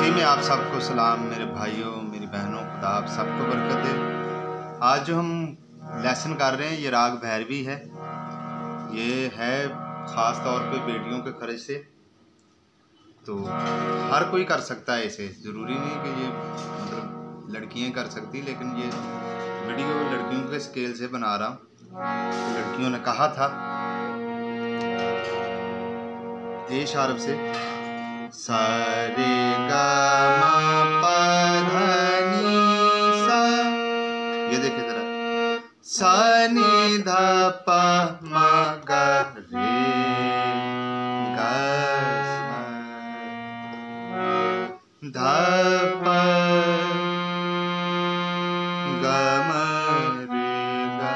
वाकई में आप सबको सलाम मेरे भाइयों मेरी बहनों, खुदा आप सबको बरकत दे। आज जो हम लेसन कर रहे हैं ये राग भैरवी है। ये है ख़ास तौर पे बेटियों के खर्च से, तो हर कोई कर सकता है इसे। ज़रूरी नहीं कि ये मतलब लड़कियां कर सकती, लेकिन ये वीडियो लड़कियों के स्केल से बना रहा हूँ। लड़कियों ने कहा था ए शारफ से सा रे गा मा पा धा नी सा, ये देखिए जरा, सा नी धा पा मा गा रे गा सा धा पा गा मा रे गा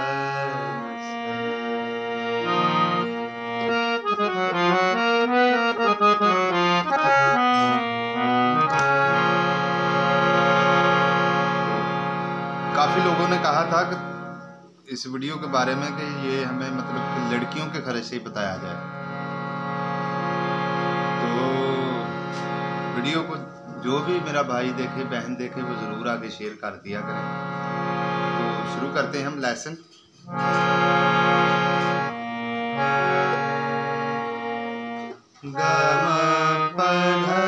काफ़ी लोगों ने कहा था कि इस वीडियो के बारे में कि ये हमें मतलब कि लड़कियों के खर्च से ही बताया जाए। तो वीडियो को जो भी मेरा भाई देखे बहन देखे वो ज़रूर आगे शेयर कर दिया करें। तो शुरू करते हैं हम लेसन। गा मा पा धा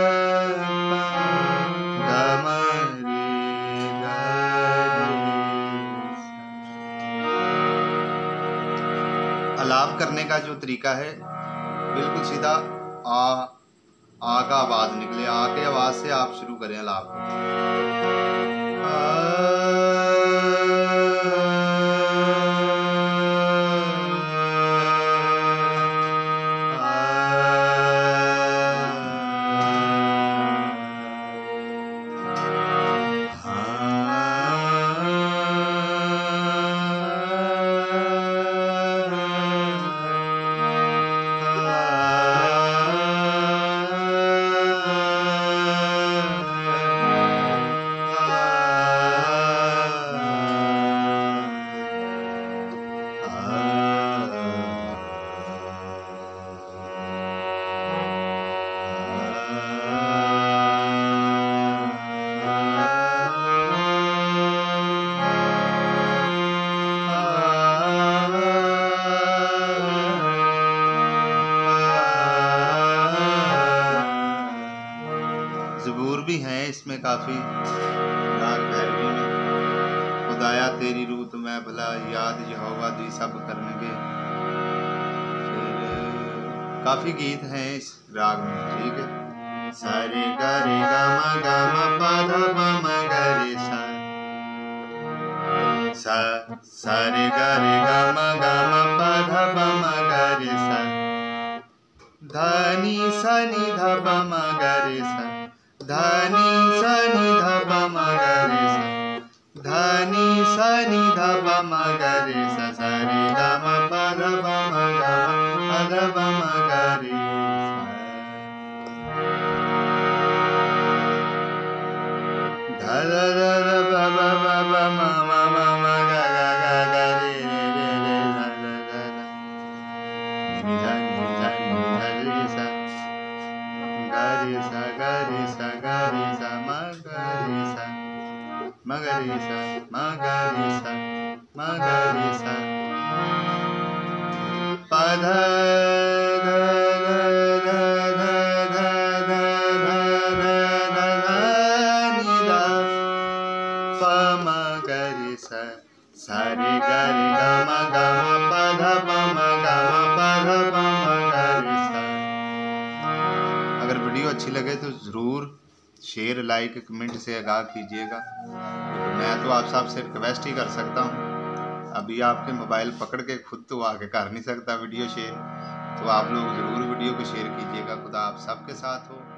गा मा रे गा रे सा। अलाप करने का जो तरीका है बिल्कुल सीधा आ का आवाज़ निकले, आ के आवाज़ से आप शुरू करें अलाप को। ज़बूर भी हैं इसमें काफ़ी राग भैरवी में। खुदाया तेरी रूह तो मैं भला याद यहोवा दी सब करने के। फिर काफ़ी गीत हैं इस राग में, ठीक है। सा रे गा मा पा धा पा मा गा रे सा सा रे गा मा पा धा पा मा गा रे सा धा नी सा नी धा पा मा गा रे सा धा नी सा नी धा पा मा गा रे सा धा नी सा नी धा पा मा गा रे सा सा रे गा मा पा धा पा मा गा पा धा पा मा गा रे सा धा धा धा बा बा बा बा मा मा मा मा गा गा गा गा रे रे रे रे धा धा धा धा नी धा नी धा रे सा गा रे सा गा रे सा गा रे सा मा गा रे सा मा गा रे सा मा गा रे सा मा गा रे सा पा धा धा धा धा धा धा धा धा धा धा नी धा पा मा गा रे सा सा रे गा मा पा धा पा मा गा मा पा धा पा मा गा रे सा। अगर वीडियो अच्छी लगे तो ज़रूर शेयर लाइक कमेंट से आगाह कीजिएगा। मैं तो आप सबसे रिक्वेस्ट ही कर सकता हूँ, अभी आपके मोबाइल पकड़ के खुद तो आके कर नहीं सकता वीडियो शेयर, तो आप लोग ज़रूर वीडियो को शेयर कीजिएगा। खुदा आप सबके साथ हो।